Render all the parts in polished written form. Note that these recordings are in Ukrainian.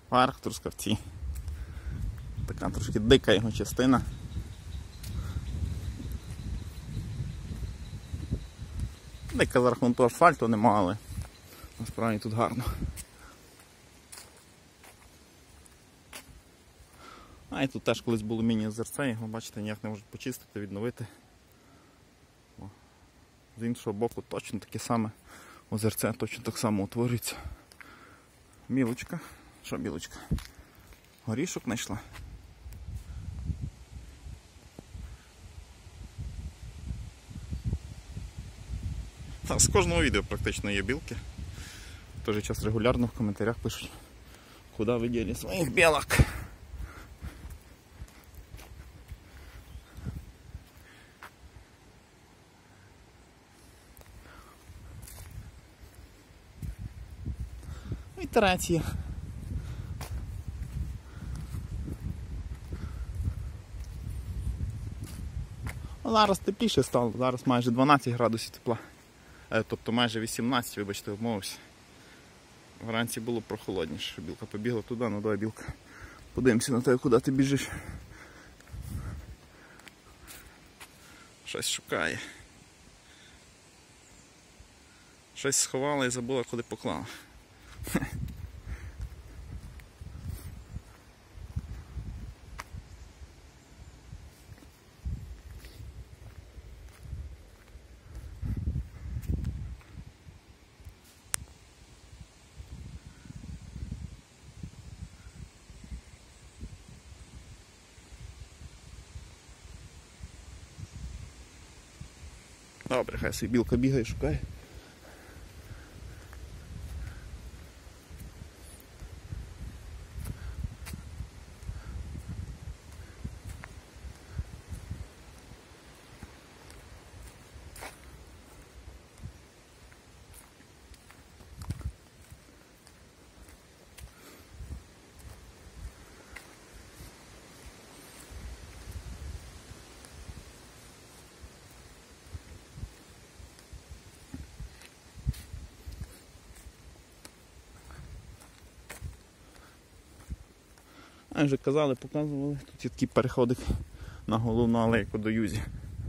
Парк Трускавці. Така трошки дика його частина. Дика за рахунок асфальту нема, але насправді тут гарно. А і тут теж колись було міні-озерце, його, бачите, ніяк не можуть почистити, відновити. З іншого боку точно таке саме озерце, точно так само утворюється. Білочка. Що білочка? Горішок знайшла. З кожного відео практично є білки. В той же час регулярно в коментарях пишуть, куди ви діли своїх білок. Вітерець є. Зараз тепліше стало, зараз майже 12 градусів тепла. Тобто майже 18, вибачте, обмовився. Вранці було прохолодніше. Білка побігла туди, ну давай, білка. Подивимося на те, куди ти біжиш. Щось шукає. Щось сховала і забула, куди поклала. Добре, хай собі білка бігає, шукає. А вже казали, показували, тут є такий переходик на головну алейку до Юзі.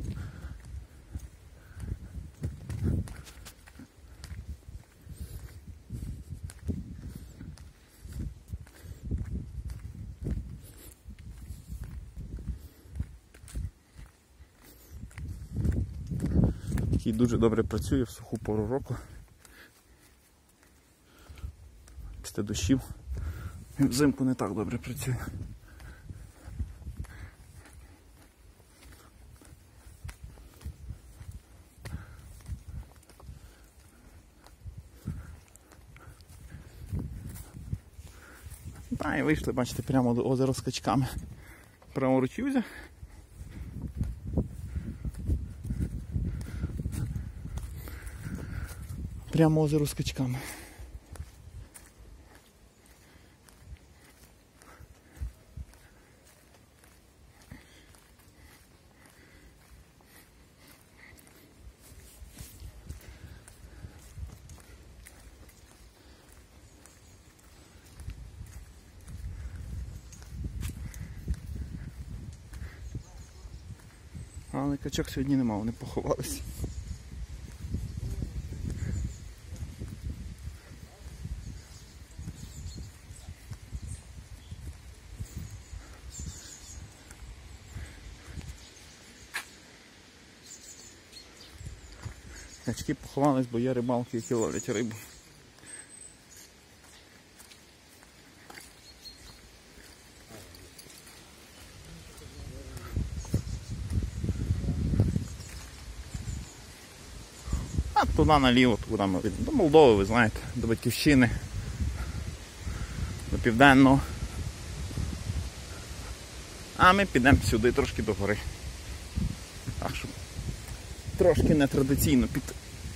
Такий дуже добре працює в суху пору року. Після дощів. Взимку не так добре працює. Та і вийшли, бачите, прямо до озера з качками. Праворуч Юзя. Прямо озеро з качками. Але качок сьогодні нема, вони поховалися. Качки поховались, бо є рибалки, які ловлять рибу. А туди наліво, куди ми йдемо. До Молдови, ви знаєте, до Батьківщини, до Південного. А ми підемо сюди, трошки до гори. Так що трошки нетрадиційно піти.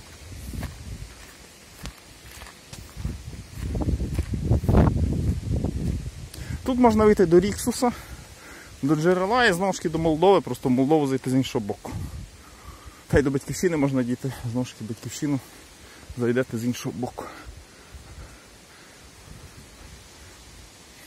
Тут можна вийти до Ріксуса, до джерела і знову ж таки до Молдови, просто в Молдову зайти з іншого боку. Та й до Батьківщини можна дійти, знову ж таки Батьківщину зайдете з іншого боку.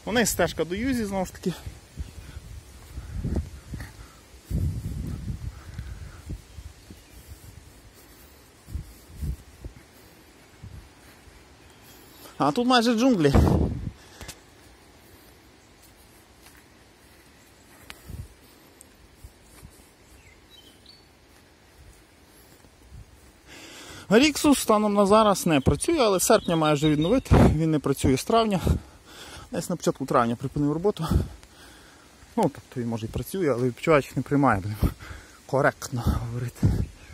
Вони стежка до Юзі, знову ж таки. А тут майже джунглі. Ріксус станом на зараз не працює, але з серпня має вже відновити. Він не працює з травня. Десь на початку травня припинив роботу. Ну, тобто він може і працює, але відпочиваючих не приймає, будемо коректно говорити.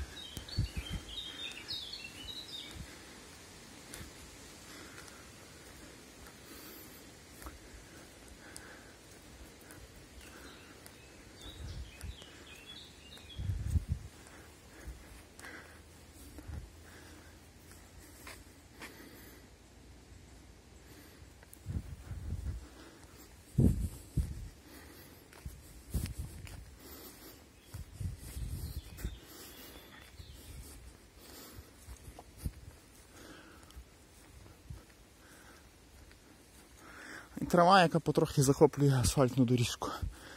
Трава, яка потрохи захоплює асфальтну доріжку.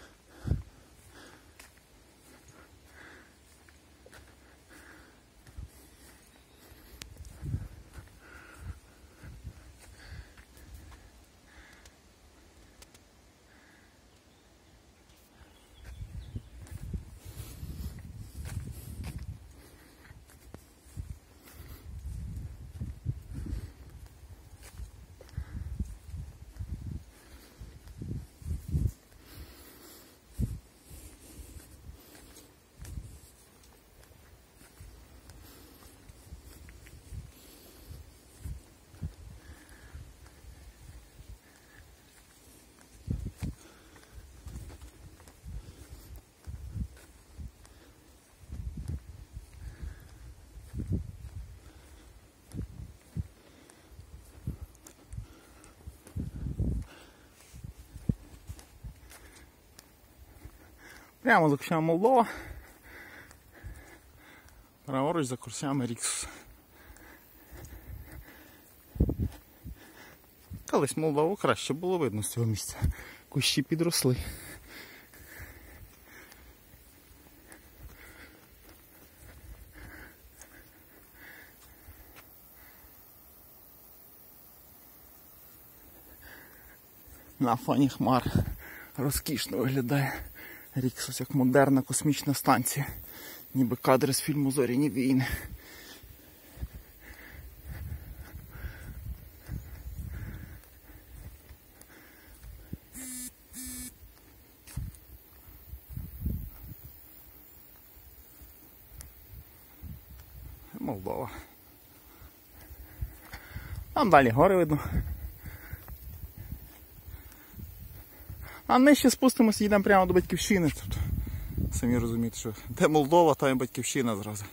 Прямо за кущами Молдова. Праворуч за кущами Ріксус. Колись Молдову краще було видно з цього місця. Кущі підросли. На фоні хмар розкішно виглядає Ріксус, як модерна космічна станція. Ніби кадри з фільму «Зоряні війни». Молдова. Там далі гори видно. А ми ще спустимося і йдемо прямо до Батьківщини. Тобто, самі розумієте, що де Молдова, там і Батьківщина зразу.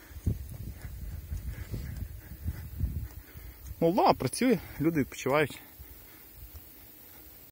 Молдова працює, люди відпочивають.